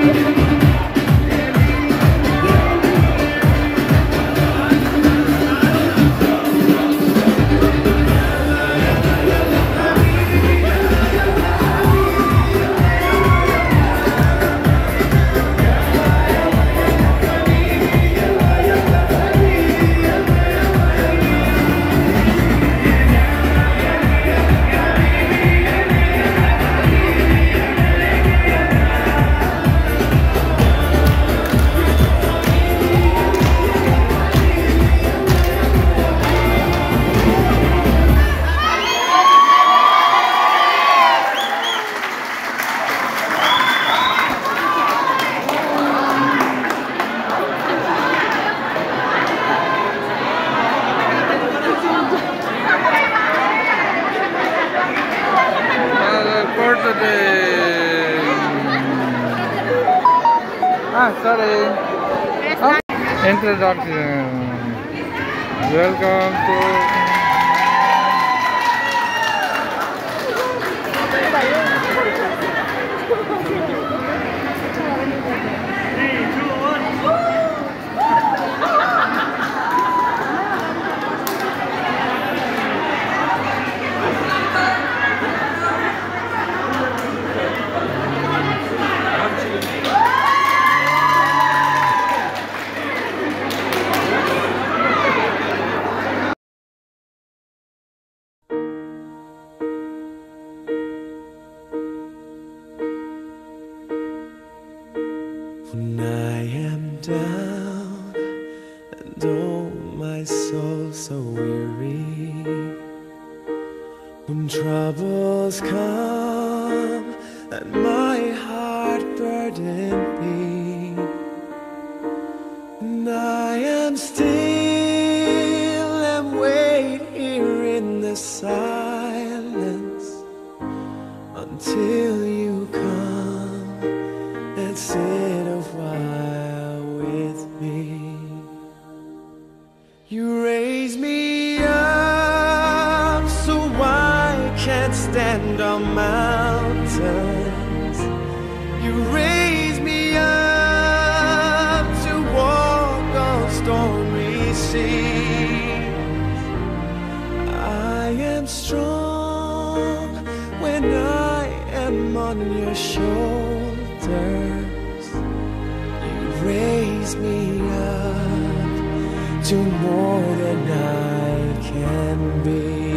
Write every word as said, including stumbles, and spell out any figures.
Ah, sorry. Oh, introduction. Welcome to. When I am down and oh my soul so weary, when troubles come and my heart burden be, and I am still and wait here in the silence until you come and sit a while with me. You raise me up so I can't stand on mountains. You raise me up to walk on stormy seas. I am strong when I am on your shoulders. You raise me up to more than I can be.